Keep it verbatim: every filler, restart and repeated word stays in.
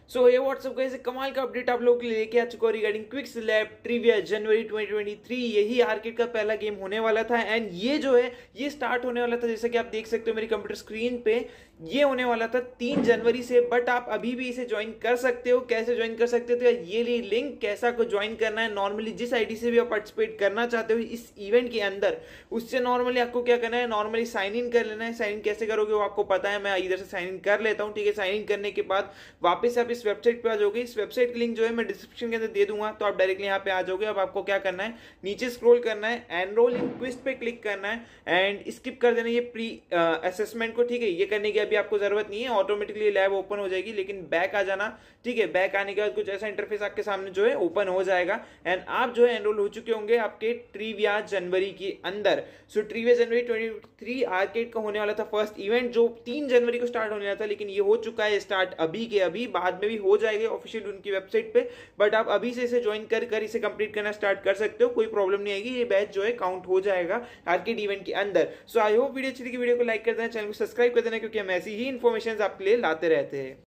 सो ये व्हाट्सअप का ऐसे कमाल का अपडेट आप लोगों के लिए लेके आ चुका हूँ regarding quick select trivia January twenty twenty three. यही आर्केड का पहला गेम होने वाला था एंड ये जो है ये स्टार्ट होने वाला था, जैसा कि आप देख सकते हो मेरी कंप्यूटर स्क्रीन पे, ये होने वाला था तीन जनवरी से। बट आप अभी भी इसे ज्वाइन कर सकते हो। कैसे ज्वाइन कर सकते हो तो ये लिंक कैसा को ज्वाइन करना है, नॉर्मली जिस आईडी से भी आप पार्टिसिपेट करना चाहते हो इस इवेंट के अंदर, उससे नॉर्मली आपको क्या करना है, नॉर्मली साइन इन कर लेना है। साइन इन कैसे करोगे वो आपको पता है, मैं इधर से साइन इन कर लेता हूँ। ठीक है, साइन इन करने के बाद वापस आप इस वेबसाइट पे आ जाओगे। इस वेबसाइट की लिंक जो है मैं डिस्क्रिप्शन के अंदर दे दूंगा, तो आप डायरेक्टली यहाँ पे आ जाओगे। अब आपको क्या करना है, नीचे स्क्रॉल करना है, एनरोल इन क्विज पे क्लिक करना है एंड स्किप कर देना ये प्री असेसमेंट को। ठीक है, ये करने की अभी आपको जरूरत नहीं है, ऑटोमेटिकली लैब ओपन हो जाएगी। लेकिन बैक आ जाना, ठीक है, बैक आने के बाद कुछ ऐसा इंटरफेस आपके सामने जो है ओपन हो जाएगा एंड आप जो है एनरोल हो चुके होंगे आपके ट्रिविया जनवरी के अंदर। So trivia January twenty three arcade का होने वाला था फर्स्ट इवेंट, जो तीन जनवरी को स्टार्ट होने वाला था, लेकिन ये हो चुका है स्टार्ट अभी के अभी। बाद में भी हो जाएगा ऑफिशियल उनकी वेबसाइट पे, बट आप अभी से इसे ज्वाइन कर कर इसे कंप्लीट करना स्टार्ट कर सकते हो, कोई प्रॉब्लम नहीं आएगी। ये बैच जो है काउंट हो जाएगा आर्केड इवेंट के अंदर। सो आई होप वीडियो अच्छी लगी, वीडियो को लाइक कर देना, चैनल को सब्सक्राइब कर देना, क्योंकि हम ऐसी ही इन्फॉर्मेशन आपके लिए लाते रहते हैं।